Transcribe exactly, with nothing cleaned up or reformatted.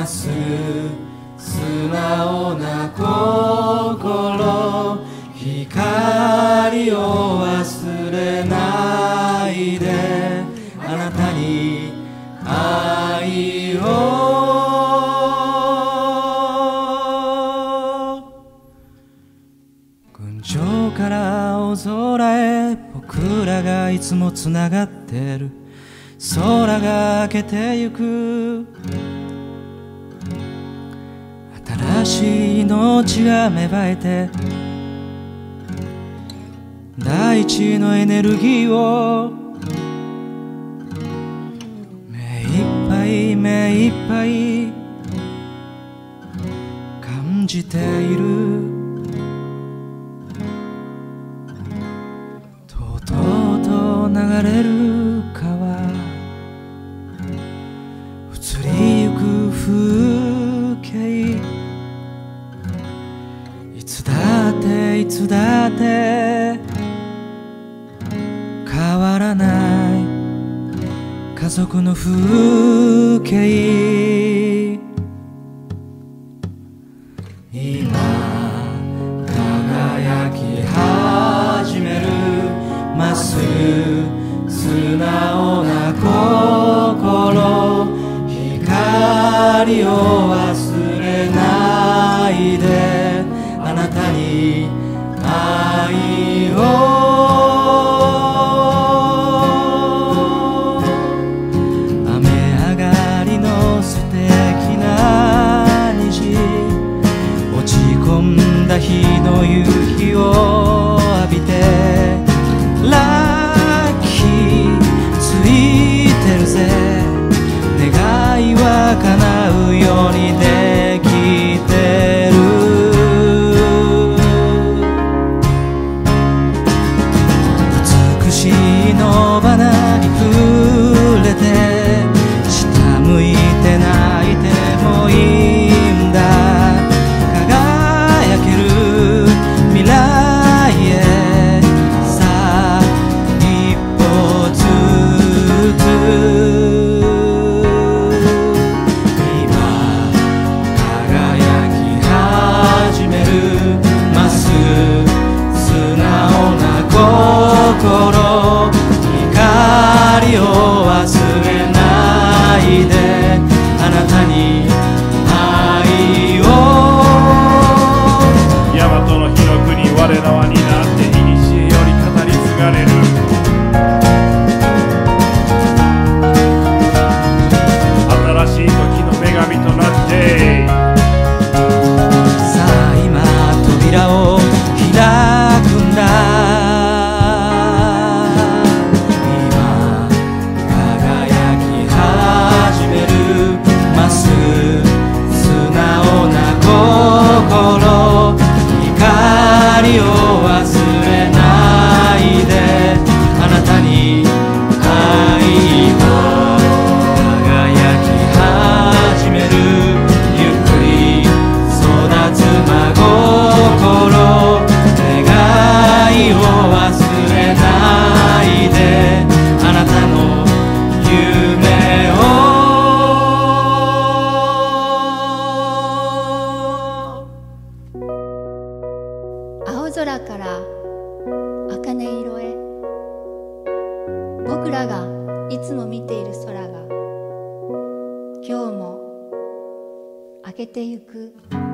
っすぐ素直な心、光を忘れないで、あなたに愛を。群青から青空へ、僕らがいつもつながってる。空が明けてゆく、新しい命が芽生えて、大地のエネルギーを目いっぱい目いっぱい感じている。とうとうと流れる川、移りゆく風景、いつだっていつだって変わらない家族の風景。今輝き始める、まっすぐ素直な心、光を忘れないで、あなたに愛を。雨上がりの素敵な虹、落ち込んだ日の夕日を浴びて、ラッキーついてるぜ、願いは叶うようにできてる。美しい野花に触れて、下向いて泣いてもいいんだ。輝ける未来へ、さあ一歩ずつ。心、光を忘れないで、あなたに愛を。 大和の日の国、我らは担って古より語り継がれる。新しい時の女神となって、 さあ今扉を開くんだ。光を忘れないで、あなたに愛を。輝き始める、ゆっくり育つ真心、願いを忘れないで、あなたの夢を。 青空から茜色へ、僕らがいつも見ている空が今日も明けてゆく。